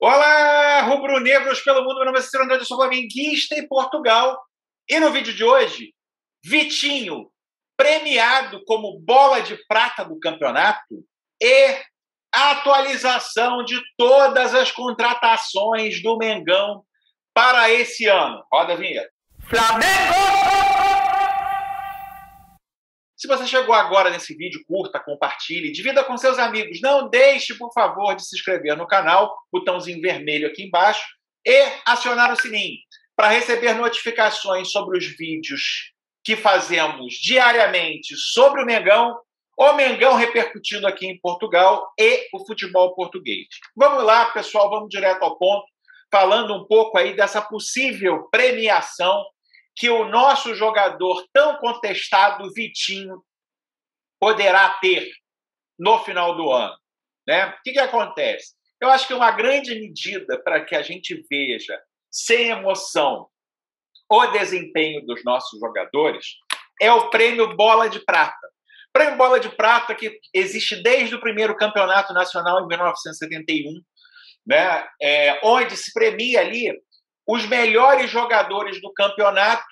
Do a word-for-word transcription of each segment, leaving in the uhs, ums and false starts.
Olá, rubro-negros pelo mundo, meu nome é Cícero Andrade, eu sou flamenguista em Portugal. E no vídeo de hoje, Vitinho, premiado como bola de prata do campeonato e atualização de todas as contratações do Mengão para esse ano. Roda a vinheta. Flamengo! Se você chegou agora nesse vídeo, curta, compartilhe, divida com seus amigos. Não deixe, por favor, de se inscrever no canal, botãozinho vermelho aqui embaixo, e acionar o sininho para receber notificações sobre os vídeos que fazemos diariamente sobre o Mengão, o Mengão repercutindo aqui em Portugal e o futebol português. Vamos lá, pessoal, vamos direto ao ponto, falando um pouco aí dessa possível premiação que o nosso jogador tão contestado, Vitinho, poderá ter no final do ano. Né? O que, que acontece? Eu acho que uma grande medida para que a gente veja, sem emoção, o desempenho dos nossos jogadores é o prêmio Bola de Prata. O prêmio Bola de Prata que existe desde o primeiro campeonato nacional em mil novecentos e setenta e um, né? É, onde se premia ali os melhores jogadores do campeonato,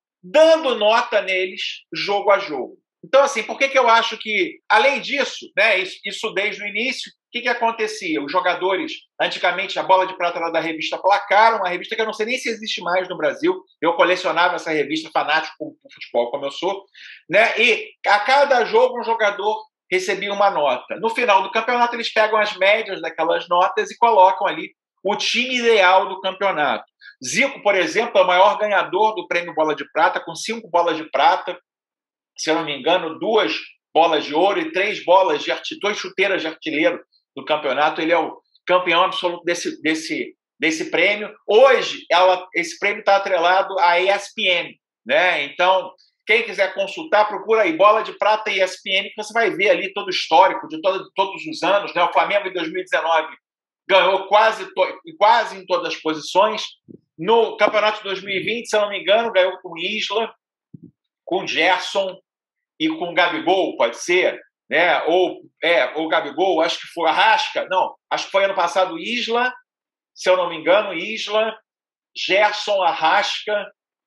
dando nota neles jogo a jogo. Então, assim, por que, que eu acho que, além disso, né, isso, isso desde o início, o que, que acontecia? Os jogadores, antigamente, a Bola de Prata era da revista Placar, uma revista que eu não sei nem se existe mais no Brasil, eu colecionava essa revista, fanático por futebol como eu sou, né, e a cada jogo um jogador recebia uma nota. No final do campeonato, eles pegam as médias daquelas notas e colocam ali o time ideal do campeonato. Zico, por exemplo, é o maior ganhador do prêmio Bola de Prata, com cinco bolas de prata, se eu não me engano, duas bolas de ouro e três bolas de artilheiro, duas chuteiras de artilheiro do campeonato. Ele é o campeão absoluto desse, desse, desse prêmio. Hoje, ela, esse prêmio está atrelado à E S P N, né? Então, quem quiser consultar, procura aí Bola de Prata E S P N, que você vai ver ali todo o histórico de todo, todos os anos, né? O Flamengo em dois mil e dezenove ganhou quase, quase em todas as posições. No Campeonato de dois mil e vinte, se eu não me engano, ganhou com Isla, com Gerson e com Gabigol, pode ser, né? Ou, é, ou Gabigol, acho que foi Arrasca, não, acho que foi ano passado Isla, se eu não me engano, Isla, Gerson, Arrasca,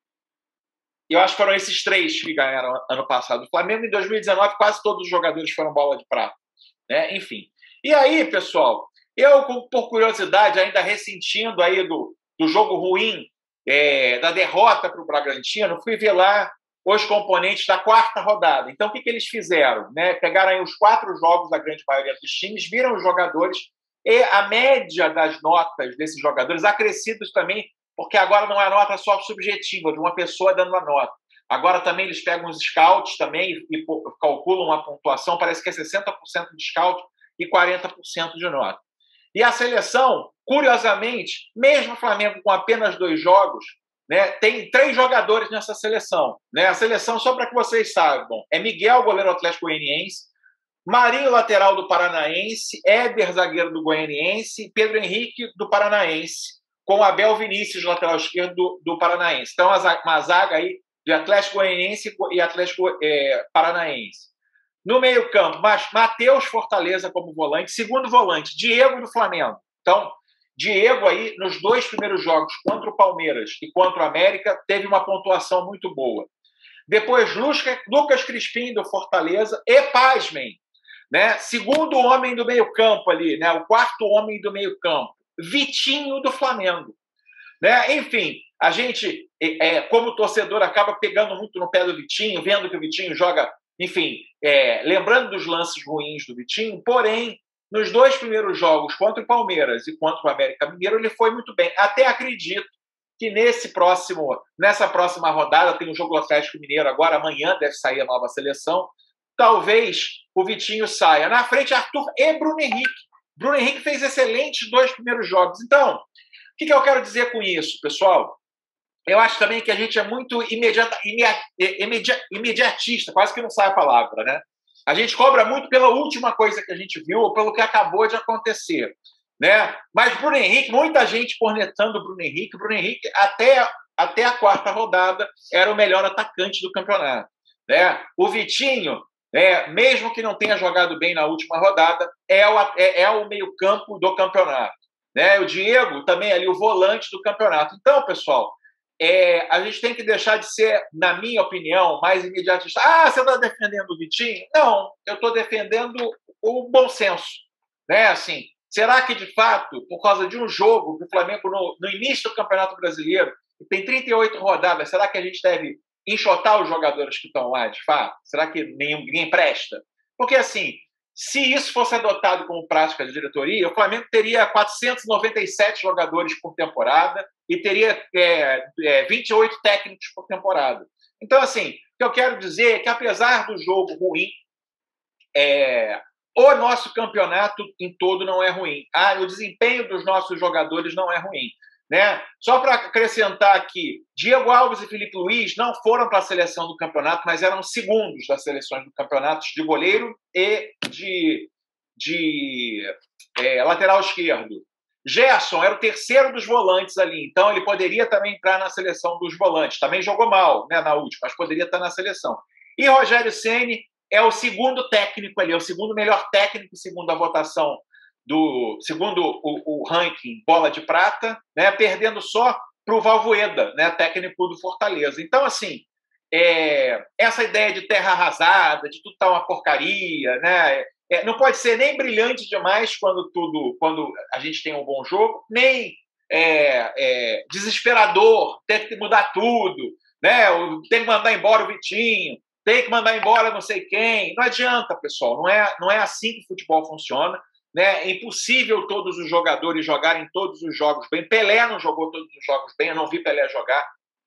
eu acho que foram esses três que ganharam ano passado. O Flamengo, em dois mil e dezenove, quase todos os jogadores foram bola de prata, né? Enfim. E aí, pessoal, eu, por curiosidade, ainda ressentindo aí do, do jogo ruim, é, da derrota para o Bragantino, fui ver lá os componentes da quarta rodada. Então, o que, que eles fizeram? Né? Pegaram aí os quatro jogos da grande maioria dos times, viram os jogadores e a média das notas desses jogadores, acrescidas também, porque agora não é nota só subjetiva, de uma pessoa dando a nota. Agora também eles pegam os scouts também e calculam uma pontuação, parece que é sessenta por cento de scout e quarenta por cento de nota. E a seleção, curiosamente, mesmo o Flamengo com apenas dois jogos, né, tem três jogadores nessa seleção. Né? A seleção, só para que vocês saibam, é Miguel, goleiro do Atlético Goianiense, Marinho, lateral do Paranaense, Éder, zagueiro do Goianiense, e Pedro Henrique, do Paranaense, com Abel Vinícius, lateral esquerdo do, do Paranaense. Então, uma zaga aí de Atlético Goianiense e Atlético é, Paranaense. No meio-campo, Matheus Fortaleza como volante, segundo volante, Diego do Flamengo. Então, Diego aí, nos dois primeiros jogos, contra o Palmeiras e contra o América, teve uma pontuação muito boa. Depois, Lucas Crispim do Fortaleza e, pasmem, né, segundo homem do meio-campo ali, né, o quarto homem do meio-campo, Vitinho do Flamengo. Né? Enfim, a gente, é, como torcedor, acaba pegando muito no pé do Vitinho, vendo que o Vitinho joga, enfim, é, lembrando dos lances ruins do Vitinho, porém, nos dois primeiros jogos, contra o Palmeiras e contra o América Mineiro, ele foi muito bem. Até acredito que nesse próximo, nessa próxima rodada, tem o jogo do Atlético Mineiro agora, amanhã deve sair a nova seleção, talvez o Vitinho saia. Na frente, Arthur e Bruno Henrique. Bruno Henrique fez excelentes dois primeiros jogos. Então, o que, que eu quero dizer com isso, pessoal? Eu acho também que a gente é muito imediata, imedi, imediatista, quase que não sai a palavra, né? A gente cobra muito pela última coisa que a gente viu ou pelo que acabou de acontecer, né? Mas Bruno Henrique, muita gente cornetando o Bruno Henrique. Bruno Henrique, até, até a quarta rodada, era o melhor atacante do campeonato, né? O Vitinho, né, mesmo que não tenha jogado bem na última rodada, é o, é, é o meio-campo do campeonato. né? O Diego também ali, o volante do campeonato. Então, pessoal, é, a gente tem que deixar de ser, na minha opinião, mais imediatista. Ah, você está defendendo o Vitinho? Não, eu estou defendendo o bom senso, né? Assim, será que, de fato, por causa de um jogo que o Flamengo, no, no início do Campeonato Brasileiro, tem trinta e oito rodadas, será que a gente deve enxotar os jogadores que estão lá, de fato? Será que nenhum, ninguém presta? Porque, assim, se isso fosse adotado como prática de diretoria, o Flamengo teria quatrocentos e noventa e sete jogadores por temporada e teria é, é, vinte e oito técnicos por temporada. Então, assim, o que eu quero dizer é que, apesar do jogo ruim, é, o nosso campeonato em todo não é ruim. Ah, o desempenho dos nossos jogadores não é ruim. Né? Só para acrescentar aqui, Diego Alves e Felipe Luiz não foram para a seleção do campeonato, mas eram segundos das seleções do campeonato de goleiro e de, de é, lateral esquerdo. Gerson era o terceiro dos volantes ali, então ele poderia também entrar na seleção dos volantes. Também jogou mal, né, na última, mas poderia estar na seleção. E Rogério Ceni é o segundo técnico ali, é o segundo melhor técnico, segundo a votação do segundo o, o ranking Bola de Prata, né, perdendo só para o Valverde, né, técnico do Fortaleza. Então, assim, é, essa ideia de terra arrasada, de tudo tá uma porcaria, né, é, não pode ser nem brilhante demais quando tudo, quando a gente tem um bom jogo, nem é, é, desesperador, ter que mudar tudo, né, tem que mandar embora o Vitinho, tem que mandar embora não sei quem. Não adianta, pessoal, não é, não é assim que o futebol funciona. Né? É impossível todos os jogadores jogarem todos os jogos bem. Pelé não jogou todos os jogos bem, eu não vi Pelé jogar.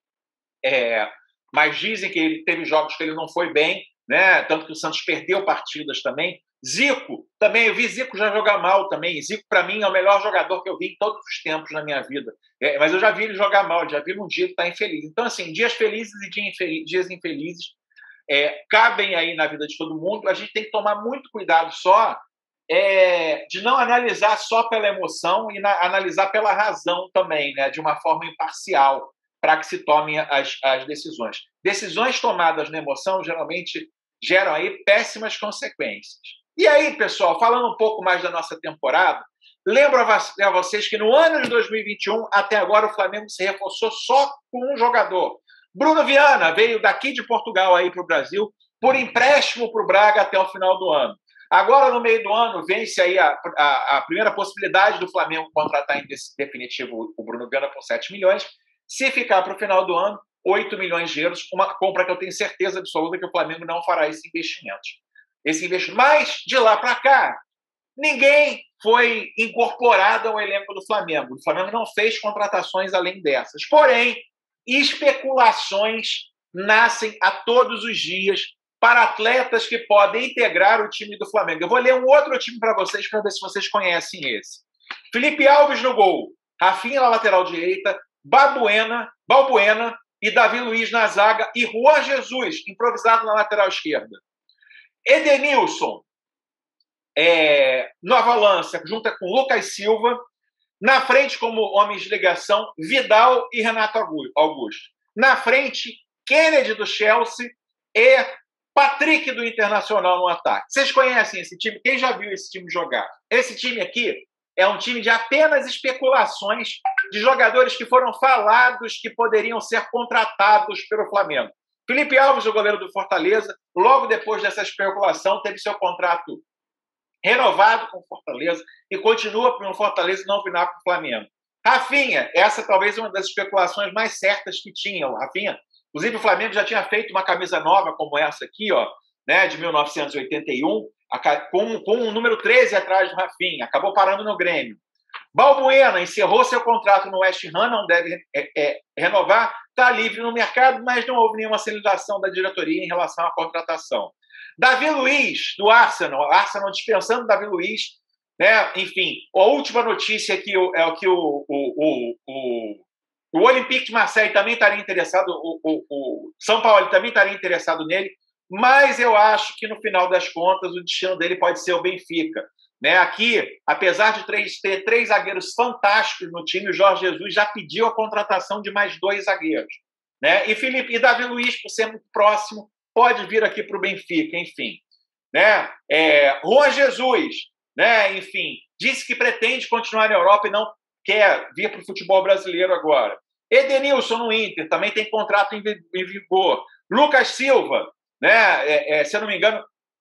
É, mas dizem que ele teve jogos que ele não foi bem, né? Tanto que o Santos perdeu partidas também. Zico, também, eu vi Zico já jogar mal também. Zico, para mim, é o melhor jogador que eu vi em todos os tempos na minha vida. É, mas eu já vi ele jogar mal, já vi num dia que está infeliz. Então, assim, dias felizes e dia infeliz, dias infelizes é, cabem aí na vida de todo mundo. A gente tem que tomar muito cuidado só É, de não analisar só pela emoção e na, analisar pela razão também, né, de uma forma imparcial, para que se tomem as, as decisões. Decisões tomadas na emoção geralmente geram aí péssimas consequências. E aí, pessoal, falando um pouco mais da nossa temporada, lembro a vocês que no ano de dois mil e vinte e um, até agora, o Flamengo se reforçou só com um jogador. Bruno Viana veio daqui de Portugal aí para o Brasil por empréstimo para o Braga até o final do ano. Agora, no meio do ano, vence aí a, a, a primeira possibilidade do Flamengo contratar em definitivo o Bruno Viana por sete milhões. Se ficar para o final do ano, oito milhões de euros, uma compra que eu tenho certeza absoluta que o Flamengo não fará esse investimento. Esse investimento. Mas, de lá para cá, ninguém foi incorporado ao elenco do Flamengo. O Flamengo não fez contratações além dessas. Porém, especulações nascem a todos os dias para atletas que podem integrar o time do Flamengo. Eu vou ler um outro time para vocês, para ver se vocês conhecem esse. Felipe Alves no gol, Rafinha na lateral direita, Balbuena, Balbuena e Davi Luiz na zaga e Juan Jesus, improvisado na lateral esquerda. Edenilson, é, Nova Lança, junta com Lucas Silva, na frente como homens de ligação, Vidal e Renato Augusto. Na frente, Kennedy do Chelsea e Patrick do Internacional no ataque. Vocês conhecem esse time? Quem já viu esse time jogar? Esse time aqui é um time de apenas especulações de jogadores que foram falados que poderiam ser contratados pelo Flamengo. Felipe Alves, o goleiro do Fortaleza, logo depois dessa especulação, teve seu contrato renovado com o Fortaleza e continua para o Fortaleza e não virar para o Flamengo. Rafinha, essa talvez uma das especulações mais certas que tinha. O Rafinha, inclusive o Flamengo já tinha feito uma camisa nova como essa aqui, ó, né, de mil novecentos e oitenta e um, com, com o número treze atrás do Rafinha, acabou parando no Grêmio. Balbuena encerrou seu contrato no West Ham, não deve é, é, renovar, está livre no mercado, mas não houve nenhuma sinalização da diretoria em relação à contratação. Davi Luiz, do Arsenal, Arsenal dispensando Davi Luiz, né? Enfim, a última notícia é que, é que o, o, o, o, o Olympique de Marseille também estaria interessado, o, o, o São Paulo também estaria interessado nele, mas eu acho que no final das contas o destino dele pode ser o Benfica. Né? Aqui, apesar de três, ter três zagueiros fantásticos no time, o Jorge Jesus já pediu a contratação de mais dois zagueiros. Né? E, Felipe, e Davi Luiz, por ser muito próximo, pode vir aqui para o Benfica, enfim. Né? É, Juan Jesus, né? Enfim, disse que pretende continuar na Europa e não quer vir para o futebol brasileiro agora. Edenilson no Inter, também tem contrato em vigor. Lucas Silva, né? É, é, se eu não me engano,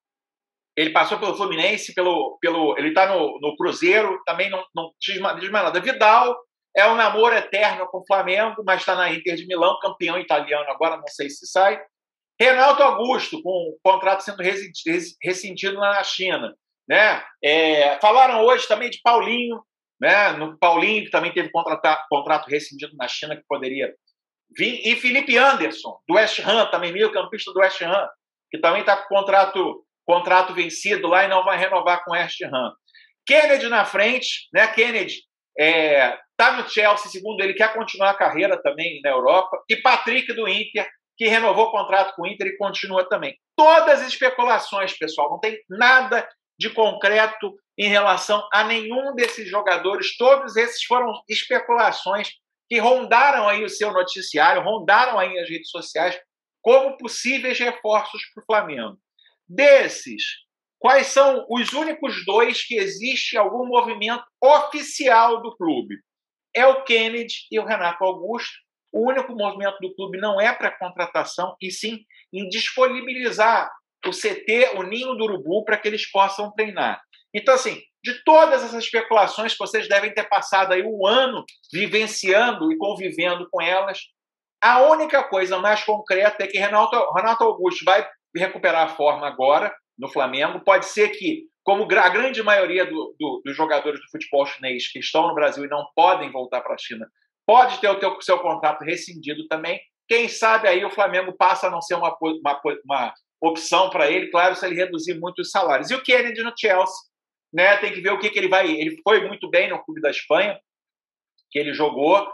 ele passou pelo Fluminense, pelo, pelo, ele está no, no Cruzeiro, também não, não diz mais nada. Vidal é um namoro eterno com o Flamengo, mas está na Inter de Milão, campeão italiano agora, não sei se sai. Renato Augusto, com o contrato sendo rescindido na China. Né? É, falaram hoje também de Paulinho, né? No Paulinho, que também teve contrato, contrato rescindido na China, que poderia vir. E Felipe Anderson, do West Ham, também meio-campista do West Ham, que também está com contrato, contrato vencido lá e não vai renovar com o West Ham. Kennedy na frente, né? Kennedy está é, no Chelsea, segundo ele, quer continuar a carreira também na Europa. E Patrick do Inter, que renovou o contrato com o Inter e continua também. Todas as especulações, pessoal, não tem nada de concreto em relação a nenhum desses jogadores. Todos esses foram especulações que rondaram aí o seu noticiário, rondaram aí as redes sociais como possíveis reforços para o Flamengo. Desses, quais são os únicos dois que existe algum movimento oficial do clube? É o Kennedy e o Renato Augusto. O único movimento do clube não é para contratação, e sim em disponibilizar o C T, o Ninho do Urubu, para que eles possam treinar. Então, assim, de todas essas especulações que vocês devem ter passado aí um ano vivenciando e convivendo com elas, a única coisa mais concreta é que Renato, Renato Augusto vai recuperar a forma agora no Flamengo. Pode ser que, como a grande maioria do, do, dos jogadores do futebol chinês que estão no Brasil e não podem voltar para a China, pode ter o teu, seu contrato rescindido também. Quem sabe aí o Flamengo passa a não ser uma, uma, uma opção para ele, claro, se ele reduzir muito os salários. E o Kennedy no Chelsea, né? Tem que ver o que, que ele vai... Ele foi muito bem no clube da Espanha, que ele jogou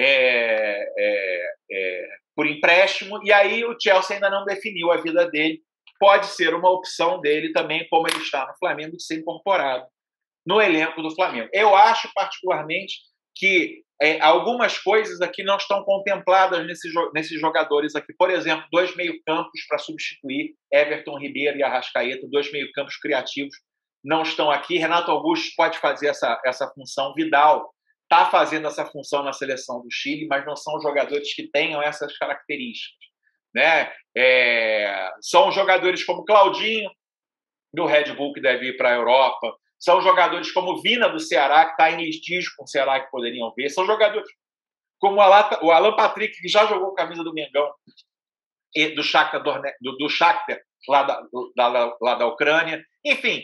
é, é, é, por empréstimo, e aí o Chelsea ainda não definiu a vida dele. Pode ser uma opção dele também, como ele está no Flamengo, de ser incorporado no elenco do Flamengo. Eu acho, particularmente, que é, algumas coisas aqui não estão contempladas nesses, nesses jogadores aqui. Por exemplo, dois meio-campos para substituir Everton Ribeiro e Arrascaeta, dois meio-campos criativos, não estão aqui. Renato Augusto pode fazer essa, essa função. Vidal está fazendo essa função na seleção do Chile, mas não são jogadores que tenham essas características. Né? É, são jogadores como Claudinho, do Red Bull, que deve ir para a Europa. São jogadores como Vina, do Ceará, que está em litígio com o Ceará, que poderiam ver. São jogadores como o Alan Patrick, que já jogou camisa do Mengão, e do Shakhtar, do, do Shakhtar lá, da, da, lá da Ucrânia. Enfim,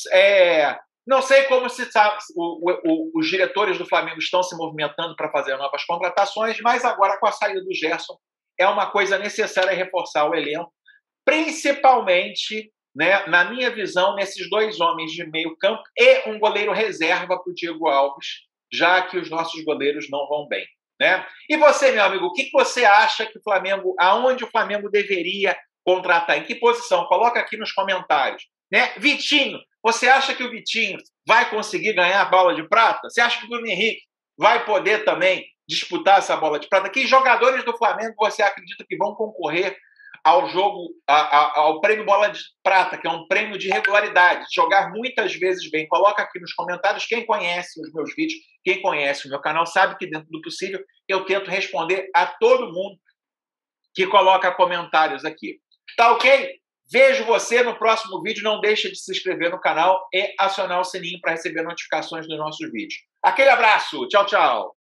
é, não sei como se sabe, o, o, os diretores do Flamengo estão se movimentando para fazer novas contratações, mas agora, com a saída do Gerson, é uma coisa necessária reforçar o elenco, principalmente, né, na minha visão, nesses dois homens de meio campo e um goleiro reserva para o Diego Alves, já que os nossos goleiros não vão bem. Né? E você, meu amigo, o que você acha que o Flamengo, aonde o Flamengo deveria contratar? Em que posição? Coloca aqui nos comentários. Né? Vitinho, você acha que o Vitinho vai conseguir ganhar a bola de prata? Você acha que o Bruno Henrique vai poder também disputar essa bola de prata? Que jogadores do Flamengo você acredita que vão concorrer ao jogo, a, a, ao prêmio Bola de Prata, que é um prêmio de regularidade, jogar muitas vezes bem? Coloca aqui nos comentários. Quem conhece os meus vídeos, quem conhece o meu canal, sabe que dentro do possível eu tento responder a todo mundo que coloca comentários aqui. Tá ok? Vejo você no próximo vídeo. Não deixe de se inscrever no canal e acionar o sininho para receber notificações dos nossos vídeos. Aquele abraço. Tchau, tchau.